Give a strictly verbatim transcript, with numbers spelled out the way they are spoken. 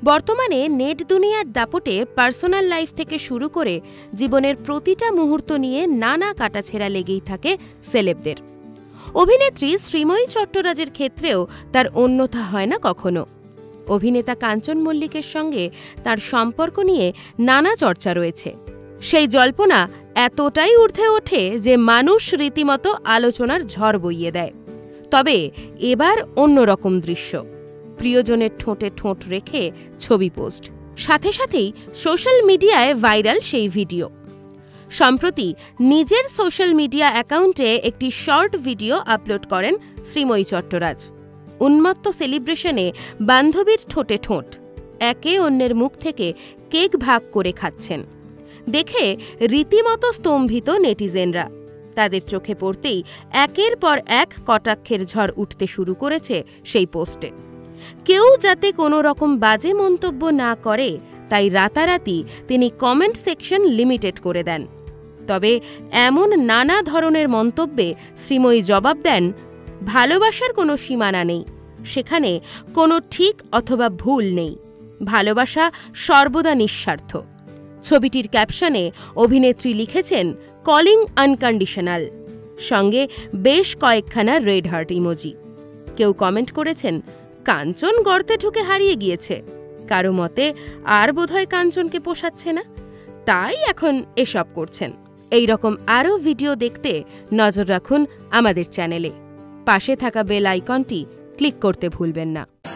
বর্তমানে নেট দুনিয়ার দাপটে পার্সোনাল লাইফ থেকে শুরু করে জীবনের প্রতিটা মুহূর্ত নিয়ে নানা কাটাছেঁড়া লেগেই থাকে সেলেবদের। অভিনেত্রী শ্রীময়ী চট্টরাজের ক্ষেত্রেও তার অন্যথা হয় না কখনো। অভিনেতা কাঞ্চন মল্লিকের সঙ্গে তার সম্পর্ক নিয়ে নানা চর্চা রয়েছে। সেই জল্পনা এতটাই ঊর্ধ্বে ওঠে যে মানুষ রীতিমতো আলোচনার ঝড় বইয়ে দেয়। তবে এবার অন্যরকম দৃশ্য। প্রিয়জনের ঠোঁটে ঠোঁট রেখে ছবি পোস্ট, সাথে সাথেই সোশ্যাল মিডিয়ায় ভাইরাল সেই ভিডিও। সম্প্রতি নিজের সোশ্যাল মিডিয়া অ্যাকাউন্টে একটি শর্ট ভিডিও আপলোড করেন শ্রীময়ী চট্টরাজ। উন্মত্ত সেলিব্রেশনে বান্ধবীর ঠোঁটে ঠোঁট, একে অন্যের মুখ থেকে কেক ভাগ করে খাচ্ছেন দেখে রীতিমতো স্তম্ভিত নেটিজেনরা। তাদের চোখে পড়তেই একের পর এক কটাক্ষের ঝড় উঠতে শুরু করেছে সেই পোস্টে। কেউ যাতে কোনো রকম বাজে মন্তব্য না করে তাই রাতারাতি তিনি কমেন্ট সেকশন লিমিটেড করে দেন। তবে এমন নানা ধরনের মন্তব্যে শ্রীময়ী জবাব দেন, ভালোবাসার কোনো সীমানা নেই, সেখানে কোনো ঠিক অথবা ভুল নেই, ভালোবাসা সর্বদা নিঃস্বার্থ। ছবিটির ক্যাপশনে অভিনেত্রী লিখেছেন কলিং আনকন্ডিশনাল, সঙ্গে বেশ কয়েকখানা রেড হার্ট ইমোজি। কেউ কমেন্ট করেছেন, কাঞ্চন গর্তে ঢুকে হারিয়ে গিয়েছে, কারো মতে আর বোধহয় কাঞ্চনকে পোষাচ্ছে না, তাই এখন এসব করছেন। এই রকম আরও ভিডিও দেখতে নজর রাখুন আমাদের চ্যানেলে। পাশে থাকা বেল আইকনটি ক্লিক করতে ভুলবেন না।